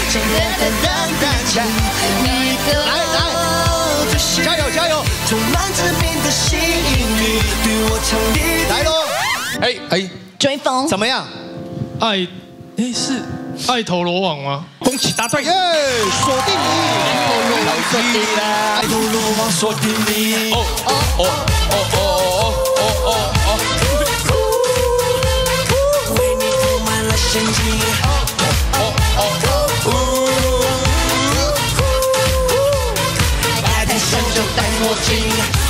真的很担心。来，加油加油！充满这边的吸引力，对我强烈。来喽！ 追风怎么样？ 是爱投罗网吗？ 恭喜答对！ 耶，锁定你！ 爱投罗网锁定你！ 为你铺满了陷阱。爱太深就戴墨镜。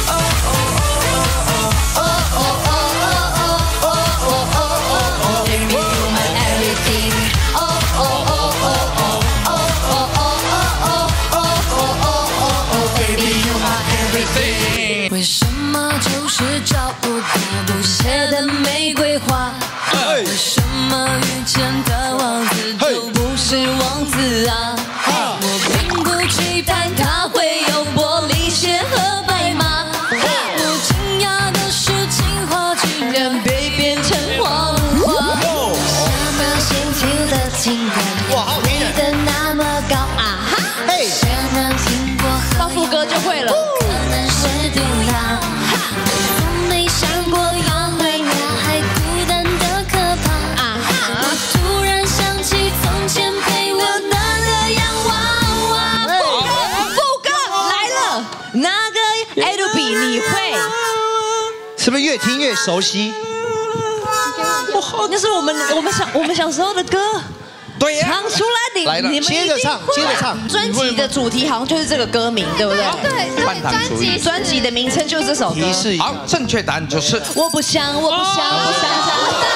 为什么就是找不到不谢的玫瑰花？为什么遇见的王子就不是王子啊？我并不期盼他会有玻璃鞋和白马。我惊讶的是，情话竟然被变成谎话。什么幸福的情感，飞得那么高啊！谁能听过？ 放副歌就会了。 是毒药，从没想过要回家，还孤单的可怕。我突然想起从前陪我的那洋娃娃。 副歌来了，那个 A to B 你会？ 是不是越听越熟悉？ 那是我们小时候的歌。 对呀， 唱出来来了， 你们接着唱，接着唱。 专辑的主题好像就是这个歌名，对不对？ 对， 专辑的名称就是这首歌。 提示好，正确答案就是我不想长大。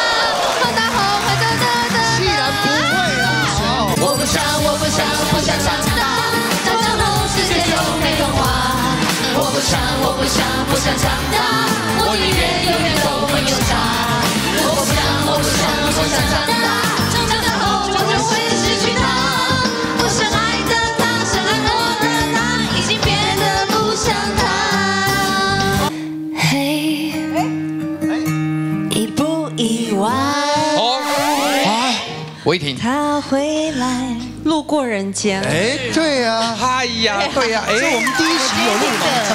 既然不会啦， 我不想长大，长大后世界就没童话。我不想长大，我宁愿永远都没有他。我不想长大。会失去他，我深爱的他，深爱我的他，已经变得不像他。嘿，意不意外？ 违停。 他回来，路过人间。 对呀， 对呀， 这我们第一集有录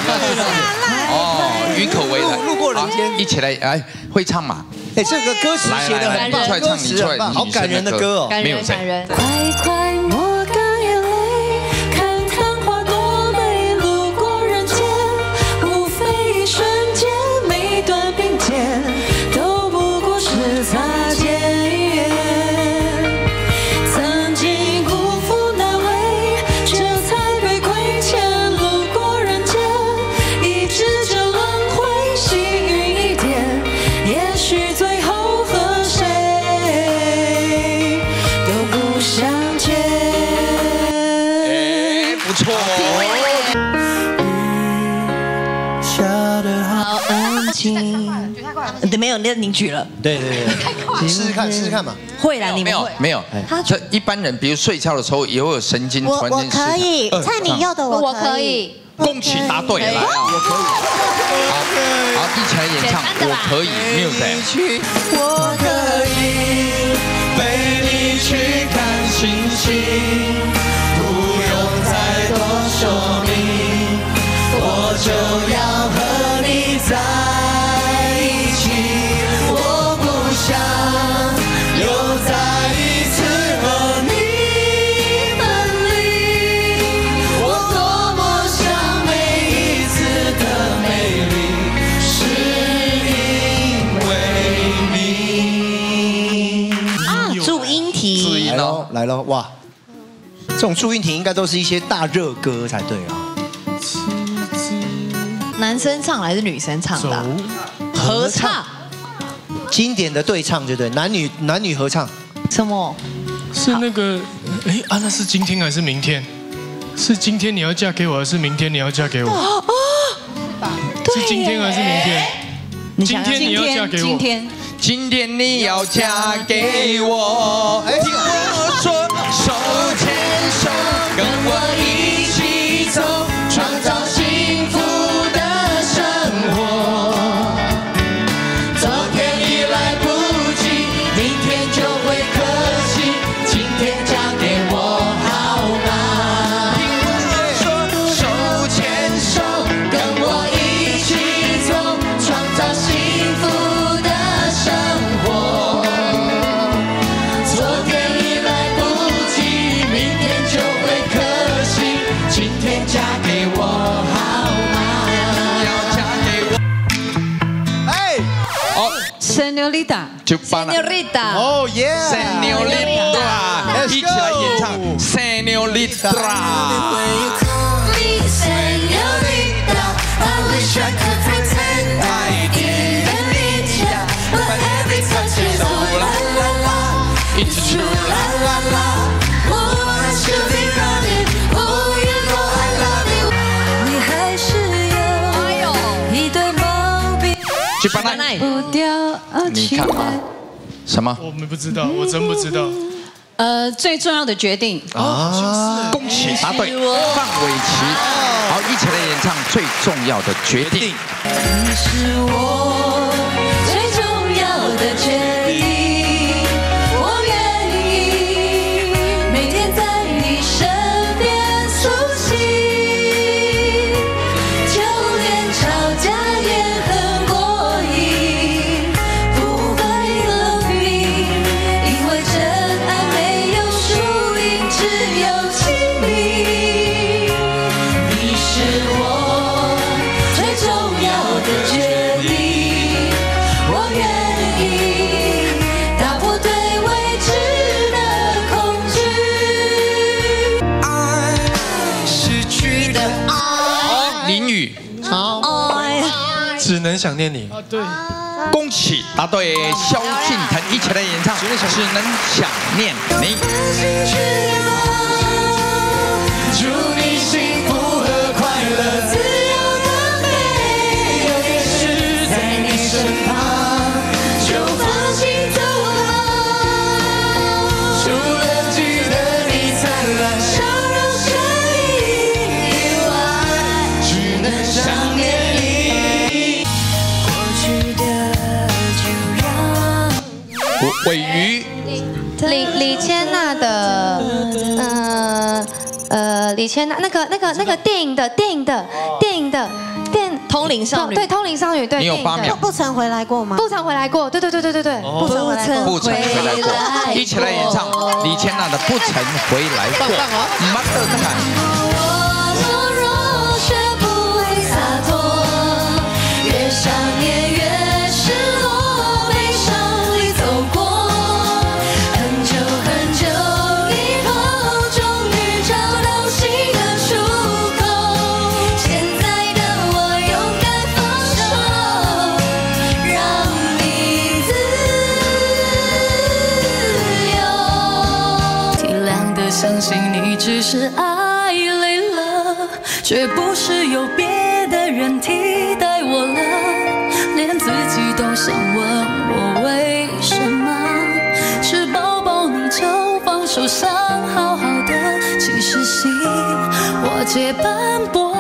嘛？ 鱼口为来， 路过人间， 一起来，会唱嘛？ 这个歌词写得很棒，歌词很棒，好感人的歌哦， 感人。 快快抹干眼泪，看昙花多美，路过人间，无非一瞬间，每段并肩，都不过是擦肩。曾经辜负那位，这才被亏欠，路过人间，一直这轮回，幸运一点，也许最后和谁都不相见。 不错。 好安静。没有，那你举了。 对，试试看嘛。 会啦，你们会没有。这一般人，比如睡觉的时候也会有神经突然间。 我可以，猜你要的我可以。 恭喜答对了，我可以。好，一起来演唱，我可以 music。 我可以陪你去看星星，不用再多说明，我就要和你在一起。我不想又再一次和你分离，我多么想每一次的美丽是因为你。 注音题。 来喽，哇！这种注音题应该都是一些大热歌才对啊。 男生唱还是女生唱的？合唱。 经典的对唱，对不对？男女合唱。 什么？ 是那个，那是今天还是明天？是今天你要嫁给我，还是明天你要嫁给我？是今天还是明天？今天你要嫁给我。 今天你要嫁给我，听我说，手牵手，跟我一起走，创造幸福的生活。昨天已来不及，明天就会可惜，今天嫁给我好 Señorita， 就把那 Señorita， 哦耶 Señorita， 一起来演唱 Señorita。 It's true, la la la. Oh, I should be running. Oh, you know I love you. 你还是有一对毛笔， 去把那， 不掉你看啊，什么？ 我们不知道，我真不知道。 最重要的决定。 恭喜答对，范玮琪。好，一起来演唱最重要的决定。 你是我最重要的决定。 只能想念你啊，对， 恭喜答对，萧敬腾一起来演唱，只能想念你。 祝你幸福和快乐，自由的美，有天使在你身旁，就放心走吧。除了记得你灿烂笑容身影以外，只能想念你。 尾鱼， 李千娜的，李千娜那个电影的通灵少女， 对，通灵少女，对， 你有8秒， 不曾回来过吗？不曾回来过，对，不曾回来过， 不曾回来过，一起来演唱李千娜的《不曾回来过》。马德看。 相信你只是爱累了，却不是有别的人替代我了，连自己都想问我为什么，吃饱饱你就放手伤好好的，其实心我皆斑驳。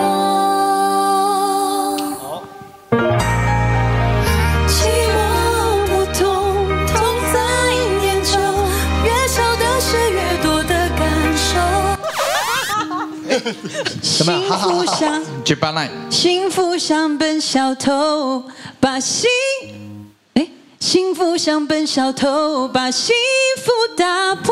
幸福像本小偷，把幸福像本小偷，把幸福打破。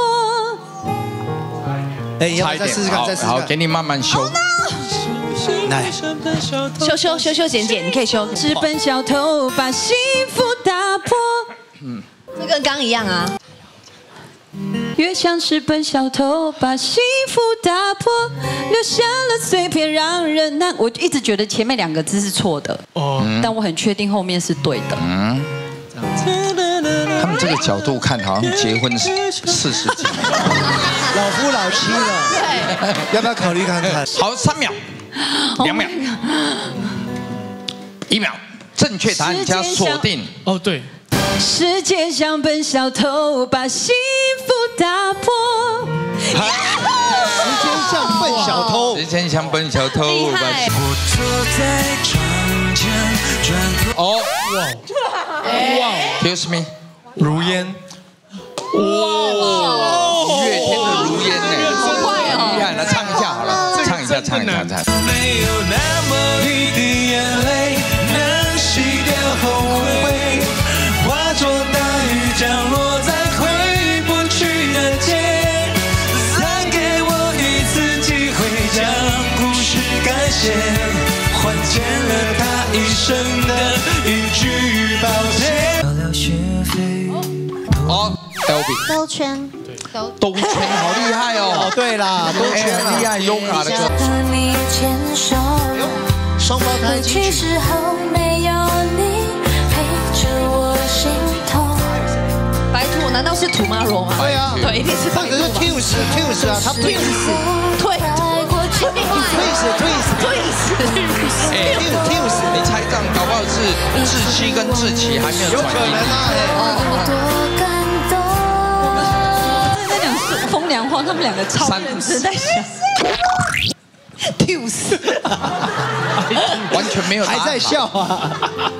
哎，要再试试看，再试试看。 好，给你慢慢修。 来， 修剪，你可以修。 是本小偷把幸福打破。 这跟刚一样啊。 越像是本小偷，把幸福打破，留下了碎片让人难。我一直觉得前面2个字是错的，但我很确定后面是对的。 他们这个角度看，好像结婚40几年， 老夫老妻了，对，要不要考虑看看？ 好，3秒，2秒，1秒，正确答案加锁定。 哦，对。 时间像本小偷，把幸福打破。 时间像笨小偷， 时间像笨小偷。 厉害！ 哦，哇 ，Excuse me， 如烟。 哇，月天的如烟呢？ 好快哦！ 厉害，来唱一下好了，唱一下。 没有那么一滴眼泪能洗掉后悔。 化作大雨降落在回不去的街，再给我一次机会将故事改写，换见了他一生的一句抱歉。 兜圈， 兜圈好厉害哦！ 对啦，兜圈很厉害，Yoga 的歌。 和你牵手， 双胞胎回去时候没有你陪着我心痛。 白兔难道是 Tomorrow 吗？ 对啊， 对，一定是或者是 Twins 啊，他们 Twins 你猜这样搞不好是志熙跟志奇还没有转移。 在讲风凉话，他们两个超认真在想。 完全没有答案， 还在笑啊。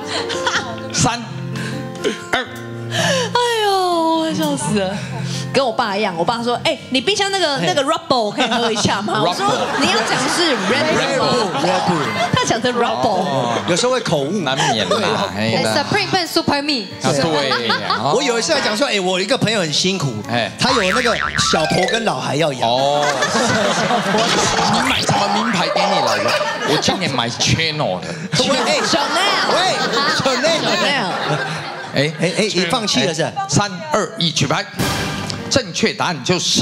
3、2。 哎呦，我笑死了。跟我爸一样，我爸说：“哎，你冰箱那个 Rubble 可以喝一下吗？”我说：“你要讲的是 Red Bull， 他讲的 Rubble， 有时候会口误， 难免啦。 Supreme 变 Super Me。 对， 我有一次还讲说，哎，我一个朋友很辛苦，他有那个小婆跟老孩要养。 哦，你买什么名牌给你老婆？我今年买 Chanel 的。 喂 Chanel， 你放弃了是 ？3、2、1，举牌。正确答案就是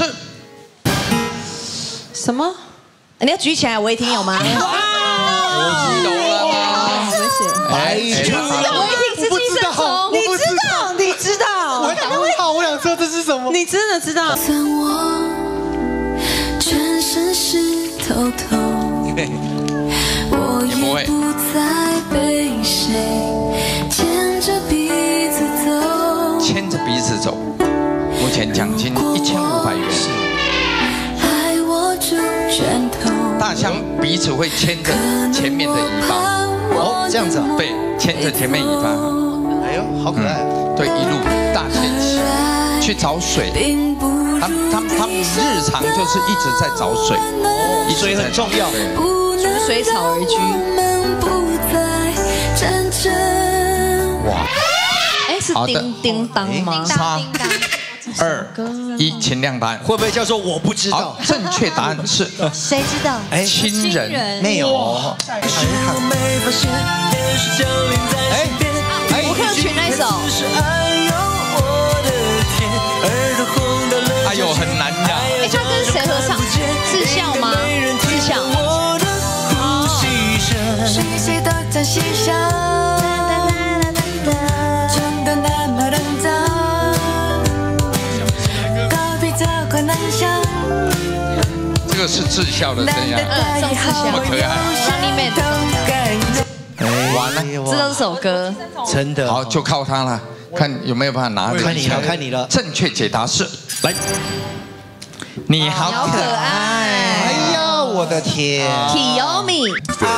什么？你要举起来，我一听有吗？ 我知道了吗？ 白兔， 我一听是寄生虫，你知道？ 我想问号，我想说这是什么？ 你真的知道？ 算我全身湿透透，我也不再被谁牵着鼻子走， 牵着鼻子走。目前奖金1500元。 还握住拳头， 大象鼻子会牵着前面的尾巴。 哦，这样子啊？ 对，牵着前面尾巴。 哎呦，好可爱。 对，一路大迁徙去找水。他们日常就是一直在找水， 水很重要。 逐水草而居。 哇！ 哎，是叮叮当吗 ？3、2、1，请亮答案。 会不会叫做我不知道？ 好，正确答案是谁知道？ 亲人没有。 吴克群那首。 哎呦，很难讲。 哎，他跟谁合唱？智孝吗？智孝。 谁都在嬉笑，真的那么认真，告别这困难想。 这个是智孝的，这样， 张智孝， 这么可爱。 Sunny Man， 完了， 知道这首歌， 真的。 好，就靠他了，看有没有办法拿得起来。 看你了。 正确解答是来，你好可爱。 哎呀，我的天 Kiyomi。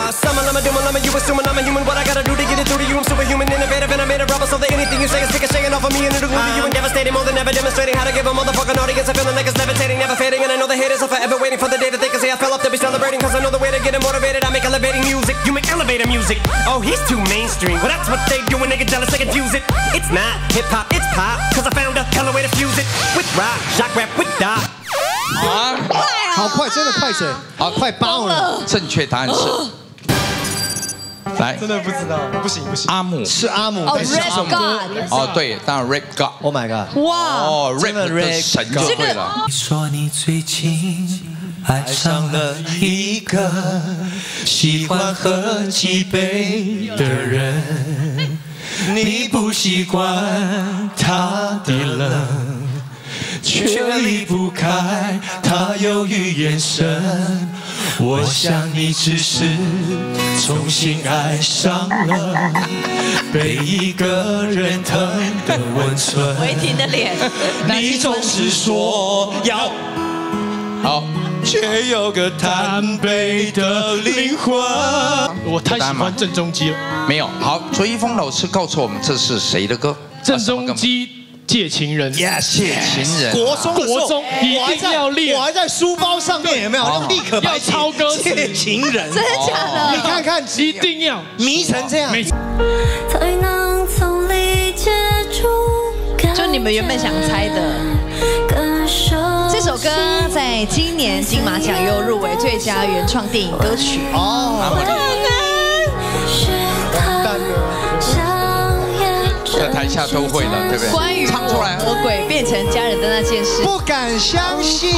Oh, he's too mainstream. Well, that's what they do when they get jealous, they confuse it. It's not hip-hop, it's pop. Cause I found a hella way to fuse it. With rock, shock rap, with dot. 好快，真的快水，好快爆了。 正确答案是，来， 真的不知道，不行。 阿姆是阿姆。 哦 ，Red God。 哦，对，当然 Red God。Oh my God。 哇。 哦 ，Red 的神就对了。 你说你最近爱上了一个喜欢喝几杯的人，你不习惯他的冷，却离不开他忧郁眼神。我想你只是重新爱上了被一个人疼的温存。 违停的脸， 你总是说要好， 却有个贪杯的灵魂。 我太喜欢郑中基了。 没有，好，卓一峰老师告诉我们这是谁的歌？ 郑中基。借情人 ，yes， 借情人， 国中一定要练， 我还在书包上面有没有？立刻要抄歌词， 借情人， 真的假的？ 你看看， 一定要迷成这样。 才能从里接触。 就你们原本想猜的，这首歌在今年金马奖又入围最佳原创电影歌曲。 哦， 在台下都会了，对不对？ 关于唱出来我和鬼变成家人的那件事， 不敢相信。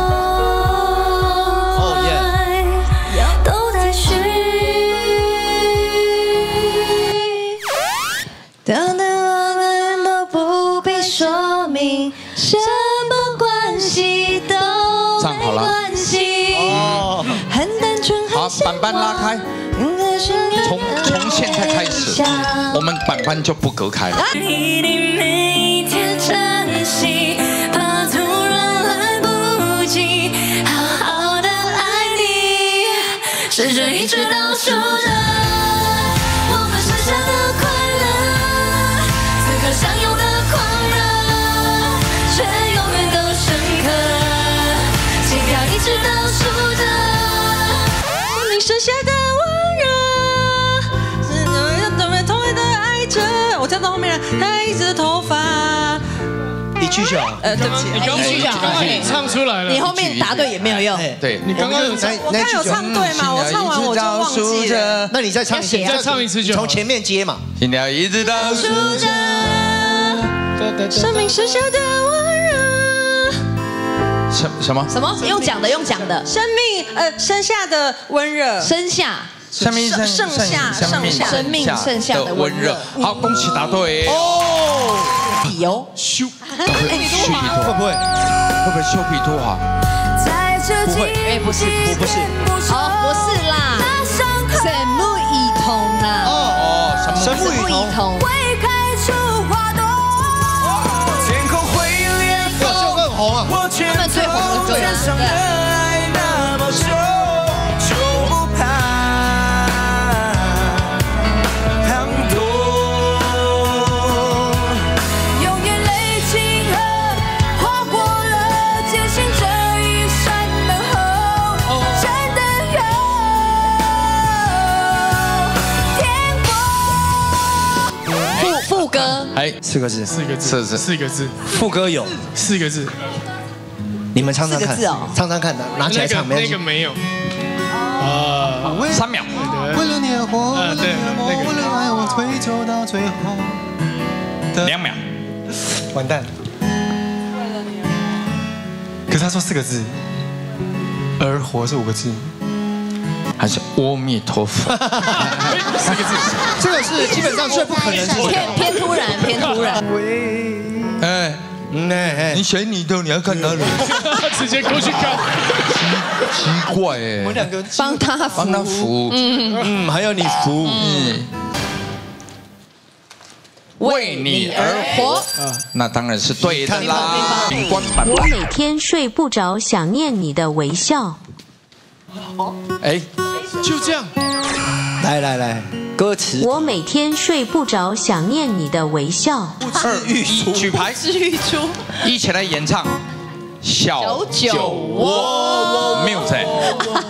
哦耶！ 都在虚。等等，我们都不必说明，什么关系都没关系。 哦， 很单纯， 好，板板拉开。从现在开始，我们板板就不隔开了。 一定每天珍惜，怕突然来不及好好的爱你，试着一直倒数着我们剩下的快乐，此刻相拥的狂热，却永远都深刻，心跳一直倒数着你剩下的。 我跳到后面了，他一直头发。 一句就好。 对不起， 你刚刚你唱出来了， 你后面答对也没有用。 对， 你刚刚有唱， 我刚有唱对吗？我唱完我就忘记了。 那你再唱一次， 再唱一次就好。 从前面接嘛。 心跳一直倒数着， 生命剩下的温热。 什么？ 什么？用讲的，用讲的。 生命剩下的温热。 剩下。 生命剩下的温热。好，恭喜答对哦。底哦， 修皮图会不会修皮图啊？ 不会， 哎，不是， 不是， 哦，不是啦，神木一童啦。 哦， 神木一童。 天空会裂哇，这个很红啊！ 他们最红的歌啊。 哎 ，4个字 ，4个字，4个字， 副歌有 4个字， 你们唱唱看，唱唱看，拿起来唱， 那个没有，啊 ，3秒， 为了你而活， 对，那个， 为了爱我追求到最后 ，2秒， 完蛋，可是他说4个字，而活是5个字。 还是阿弥陀佛 ，4个字， 这个是基本上最不可能是偏突然，偏突然。 哎，你选你的，你要看哪里？ 直接过去看。 奇怪哎， 我们2个帮他扶， 还要你扶， 为你而活， 那当然是对的啦。 我每天睡不着，想念你的微笑。 哎， 就这样。 来，歌词。 我每天睡不着，想念你的微笑。 2、1，举牌，一起来演唱。小酒窝 music。